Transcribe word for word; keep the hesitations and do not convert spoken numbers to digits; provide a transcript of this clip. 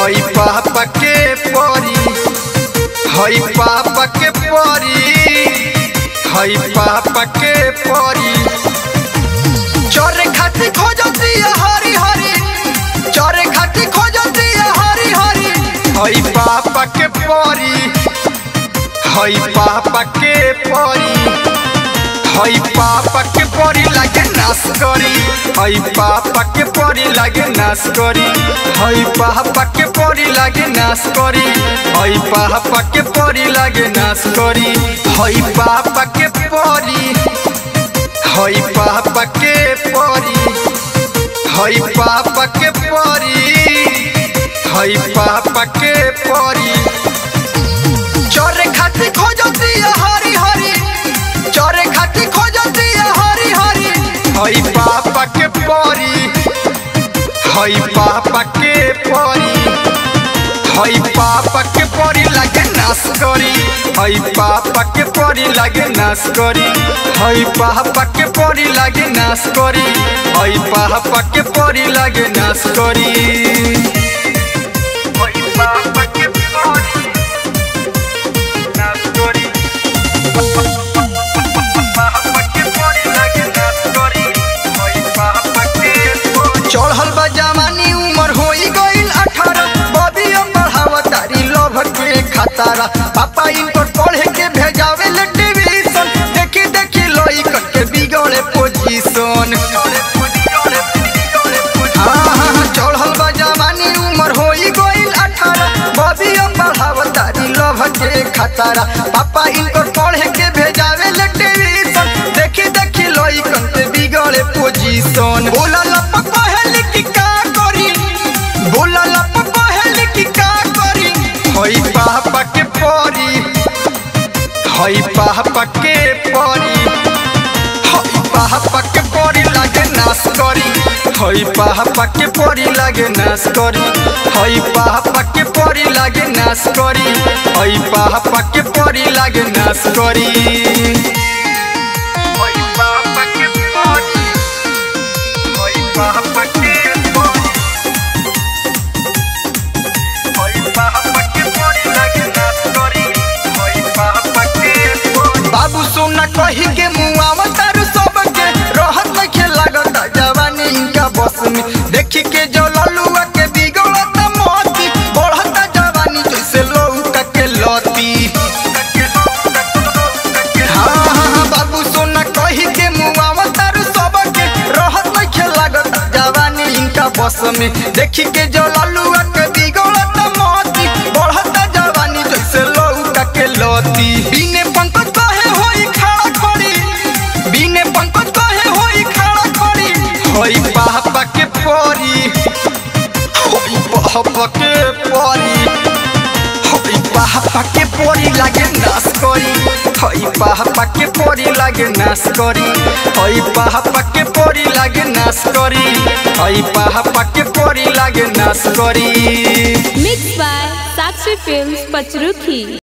हई पापा के परी, हई पापा के परी, हई पापा के परी। चोरे खाती खोजती हरी हरी, चोरे खाती खोजती हरी हरी। हई पापा के परी, हई पापा के परी, हई पापा के परी लागे नाश करी, हई पापा के परी लागे नाश करी, हई पापा के परी लागे नाश करी, हई पापा के परी लागे नाश करी। हई पापा के परी, हई पापा के परी, हई पापा के परी, हई पापा के परी। चोरे खाती खोजती हरी हरी, चोरे खाती खोजती हरी हरी। हई पापा के परी, हई पापा के परी, हई पापा के परी लागे नाश करी, हई पापा के परी लागे नाश करी, हई पापा के परी लागे नाश करी, हई पापा के परी लागे नाश करी। हई पापा के परी नाश करी, पापा के परी लागे नाश करी, हई पापा के परी। चढ़ल बा जवानी उमर होई गइल अठारह, बबिया बढ़ावा तारी लभ के खतरा। पापा इनको पढ़े के भेजावे ले ट्यूशन, देखी देखी लोई के बिगड़े पोजीशन। हाँ हाँ चढ़ल बा जवानी उमर होई गइल अठारह, बबिया बढ़ावा तारी लभ के खतरा। पापा इनको पढ़े के भेजावे ले ट्यूशन, देखी देखी लोई के बिगड़े पोजीशन। बोला लप कहली कि का करी, बोला लप कहली कि का करी। हई पापा के परी, हई पापा के परी, हई पापा के परी लागे नाश करी, हई पापा के परी लागे नाश करी, हई पापा के परी लागे नाश करी, हई पापा के परी लागे नाश करी। हई पापा के परी, हई पापा के परी, हई पापा के परी लागे नाश करी, हई पापा के परी। बाबू सोना कही के मुआवा तारू सबके, रहत नइखे लागत जवानी इनका बस में। देखी के जो ललुआ के बिगड़त मोती, बढ़त जवानी जैसे लौका के लती। हाँ हाँ बाबू सोना कही के मुआवा तारू सबके, रहत नइखे लागत जवानी इनका बस में। देखी के जो ललुआ के बिगड़त मोती, बढ़त जवानी जैसे लौका के लती। बिने पंकज कहे होई खड़ा खड़ी, बिने पंकज कहे होई खड़ा खड़ी। हई पापा के परी, हई पापा के परी, हई पापा के परी लागे नाश करी, हई पापा के परी लागे नाश करी, हई पापा के परी लागे नाश करी, हई पापा के परी लागे नाश करी। Mix by Sakshi films Pachrukhi.